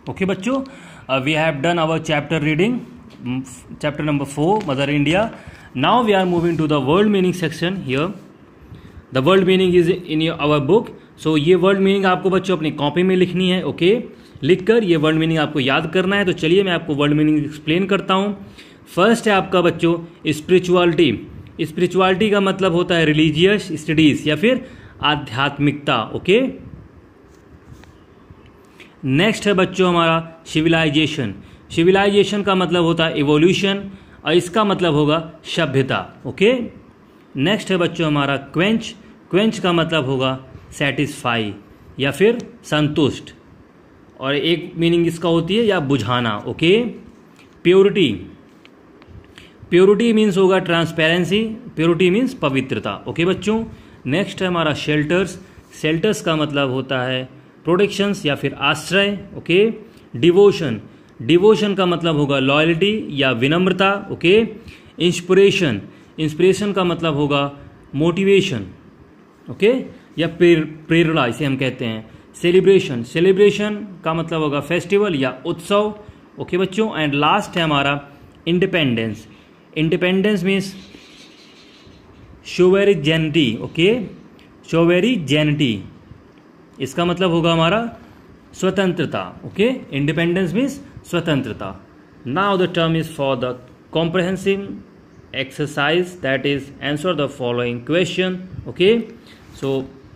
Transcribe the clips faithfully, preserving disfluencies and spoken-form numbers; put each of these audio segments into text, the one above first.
Okay बच्चों, uh, we have done our chapter reading, chapter number four, Mother India. Now we are moving to the world meaning section here. The world meaning is in your, our book. So ये word meaning आपको बच्चों अपनी copy में लिखनी है. Okay okay? लिखकर ये word meaning आपको याद करना है. तो चलिए मैं आपको वर्ल्ड मीनिंग एक्सप्लेन करता हूँ. फर्स्ट है आपका बच्चों स्पिरिचुअलिटी. स्पिरिचुअलिटी का मतलब होता है रिलीजियस स्टडीज या फिर आध्यात्मिकता. Okay okay? नेक्स्ट है बच्चों हमारा सिविलाइजेशन. सिविलाइजेशन का मतलब होता है इवोल्यूशन और इसका मतलब होगा सभ्यता. ओके. नेक्स्ट है बच्चों हमारा क्वेंच. क्वेंच का मतलब होगा सेटिस्फाई या फिर संतुष्ट, और एक मीनिंग इसका होती है या बुझाना. ओके. प्योरिटी. प्योरिटी मीन्स होगा ट्रांसपेरेंसी. प्योरिटी मीन्स पवित्रता. ओके बच्चों. नेक्स्ट है हमारा शेल्टर्स. शेल्टर्स का मतलब होता है प्रोटेक्शंस या फिर आश्रय. ओके. डिवोशन. डिवोशन का मतलब होगा लॉयल्टी या विनम्रता. ओके. इंस्पिरेशन. इंस्पिरेशन का मतलब होगा मोटिवेशन. ओके. या प्रेरणा इसे हम कहते हैं. सेलिब्रेशन. सेलिब्रेशन का मतलब होगा फेस्टिवल या उत्सव. ओके बच्चों. एंड लास्ट है हमारा independence. Independence means sovereignty. Okay. Sovereignty इसका मतलब होगा हमारा स्वतंत्रता. ओके. इंडिपेंडेंस मीन्स स्वतंत्रता. Now the term is for the comprehensive exercise, that is answer the following question. Okay. So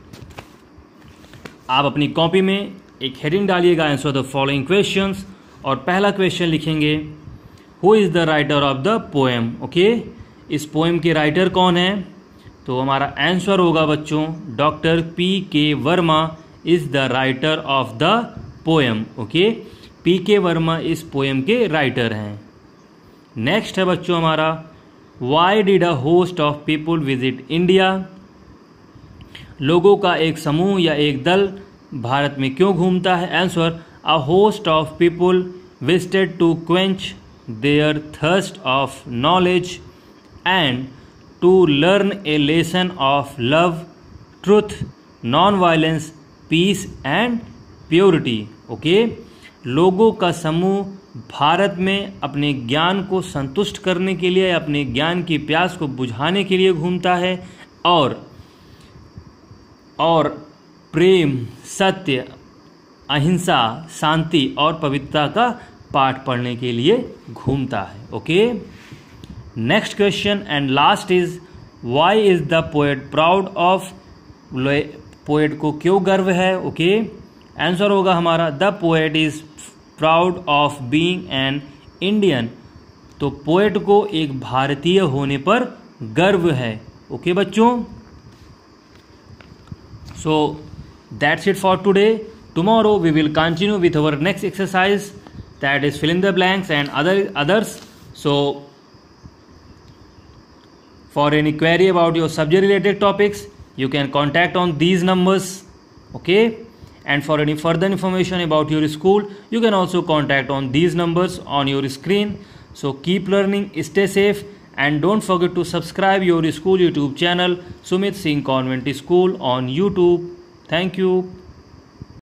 आप अपनी कॉपी में एक हेडिंग डालिएगा आंसर द फॉलोइंग क्वेश्चंस, और पहला क्वेश्चन लिखेंगे who is the writer of the poem. Okay. इस poem के राइटर कौन है? तो हमारा आंसर होगा बच्चों doctor P K Verma is the writer of the poem. Okay. P K Verma इस पोएम के राइटर हैं. नेक्स्ट है बच्चों हमारा why did a host of people visit India. लोगों का एक समूह या एक दल भारत में क्यों घूमता है? Answer a host of people visited to quench their thirst of knowledge and to learn a lesson of love, truth, non violence, peace and purity. Okay. लोगों का समूह भारत में अपने ज्ञान को संतुष्ट करने के लिए, अपने ज्ञान की प्यास को बुझाने के लिए घूमता है, और और प्रेम, सत्य, अहिंसा, शांति और पवित्रता का पाठ पढ़ने के लिए घूमता है. Okay. Next question and last is why is the poet proud of. Poet को क्यों गर्व है? ओके. आंसर होगा हमारा the poet is proud of being an Indian. तो पोएट को एक भारतीय होने पर गर्व है. ओके बच्चों. So that's it for today. Tomorrow we will continue with our next exercise, that is fill in the blanks and other others. So for any query about your subject related topics, you can contact on these numbers. Okay. And for any further information about your school, you can also contact on these numbers on your screen. So keep learning, stay safe, and don't forget to subscribe your school YouTube channel, Sumit Singh Convent School on YouTube. Thank you.